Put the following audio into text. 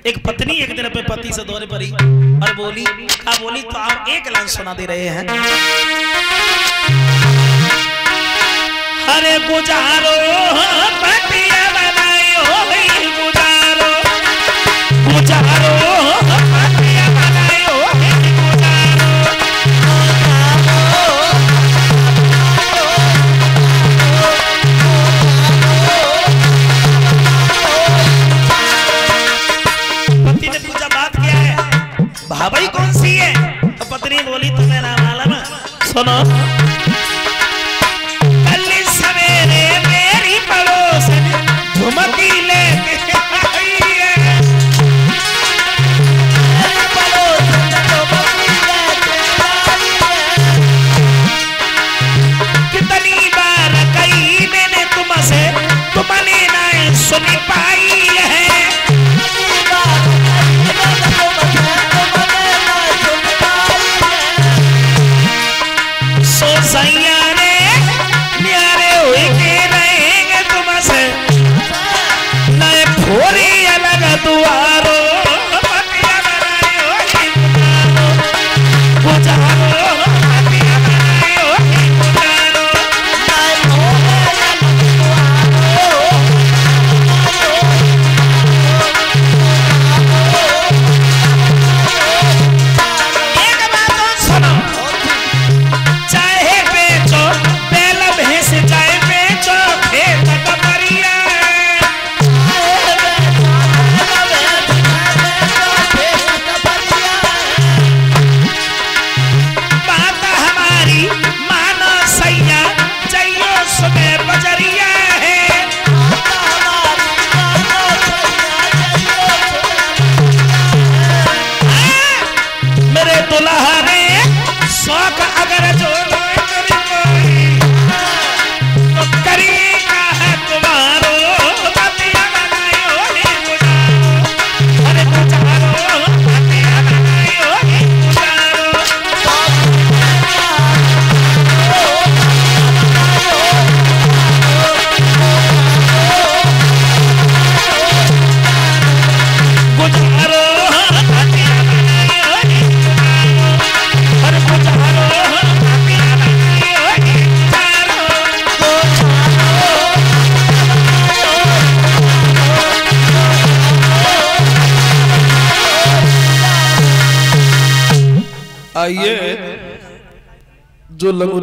एक पत्नी एक दिन अपने पति से दौरे पड़ी और बोली तो आप एक लाइन सुना दे रहे हैं। अरे गुजारो पतिया बनायो भाई गुजारो गुजारो पतिया बनायो पति ने पूछा बात क्या है, भाभी कौन सी है? तो पत्नी बोली तुम्हें ना मालूम? सुनो, झुमकी लेके आई है, कितनी बार कही मैंने तुमसे, तुमने ना सुन पाई है। सो सैया रे न्यारे हुई के रहेंगे तुमसे, थोड़ी अलग दुआरो पतिया बनायो गुजारो पतिया बनायो गुजारो एक बात और सुनो, चाहे बेचो बैल भैंस, चाहे बेचो खेत बकरिया, बजरिया है मेरे दुल्हा ने शौक अगर जो तो करेगा है तुम्हारो पतिया बनायो गुजारो, अरे गुजारो पतिया बनायो गुजारो। आइए जो